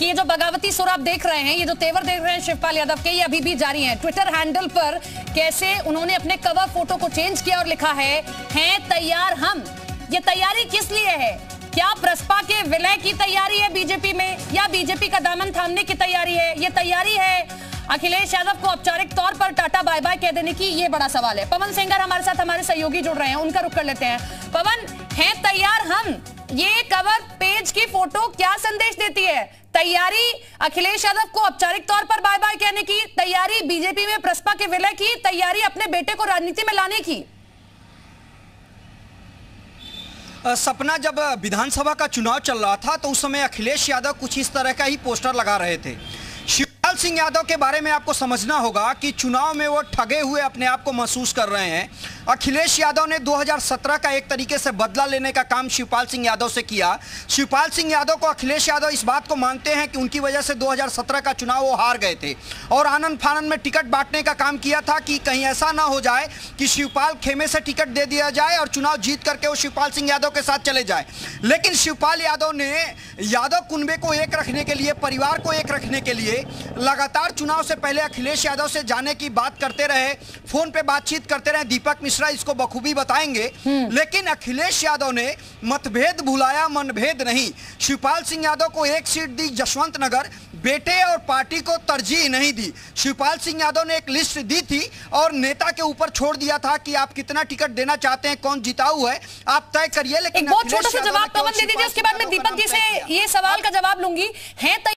कि ये जो बगावती सुर आप देख रहे हैं, ये जो तेवर देख रहे हैं शिवपाल यादव के, ये अभी भी जारी हैं। ट्विटर हैंडल पर कैसे उन्होंने अपने कवर फोटो को चेंज किया और लिखा है तैयार हम। ये तैयारी किस लिए है? क्या प्रसपा के विलय की तैयारी है बीजेपी में, या बीजेपी का दामन थामने की तैयारी है? ये तैयारी है अखिलेश यादव को औपचारिक तौर पर टाटा बाय बाय कह देने की? ये बड़ा सवाल है। पवन सेंगर हमारे साथ, हमारे सहयोगी जुड़ रहे हैं, उनका रुख कर लेते हैं। पवन, है तैयार हम, ये कवर पेज की फोटो क्या संदेश देती है? तैयारी अखिलेश यादव को औपचारिक तौर पर बाय बाय कहने की, तैयारी बीजेपी में प्रसपा के विलय की, तैयारी अपने बेटे को राजनीति में लाने की? सपना, जब विधानसभा का चुनाव चल रहा था तो उस समय अखिलेश यादव कुछ इस तरह का ही पोस्टर लगा रहे थे। शिवपाल सिंह यादव के बारे में आपको समझना होगा कि चुनाव में वो ठगे हुए अपने आप को महसूस कर रहे हैं। अखिलेश यादव ने 2017 का एक तरीके से बदला लेने का काम शिवपाल सिंह यादव से किया। शिवपाल सिंह यादव को अखिलेश यादव इस बात को मानते हैं कि उनकी वजह से 2017 का चुनाव वो हार गए थे, और आनंद फानंद में टिकट बांटने का काम किया था कि कहीं ऐसा ना हो जाए कि शिवपाल खेमे से टिकट दे दिया जाए और चुनाव जीत करके वो शिवपाल सिंह यादव के साथ चले जाए। लेकिन शिवपाल यादव ने यादव कुनबे को एक रखने के लिए, परिवार को एक रखने के लिए लगातार चुनाव से पहले अखिलेश यादव से जाने की बात करते रहे, फोन पे बातचीत करते रहे। दीपक मिश्रा इसको बखूबी बताएंगे। लेकिन अखिलेश यादव ने मतभेद भुलाया, मनभेद नहीं। शिवपाल सिंह यादव को एक सीट दी जसवंत नगर, बेटे और पार्टी को तरजीह नहीं दी। शिवपाल सिंह यादव ने एक लिस्ट दी थी और नेता के ऊपर छोड़ दिया था कि आप कितना टिकट देना चाहते हैं, कौन जिताऊ है आप तय करिए। लेकिन बहुत छोटा सा जवाब पवन दे दीजिए, उसके बाद मैं दीपक जी से ये सवाल का जवाब लूंगी। है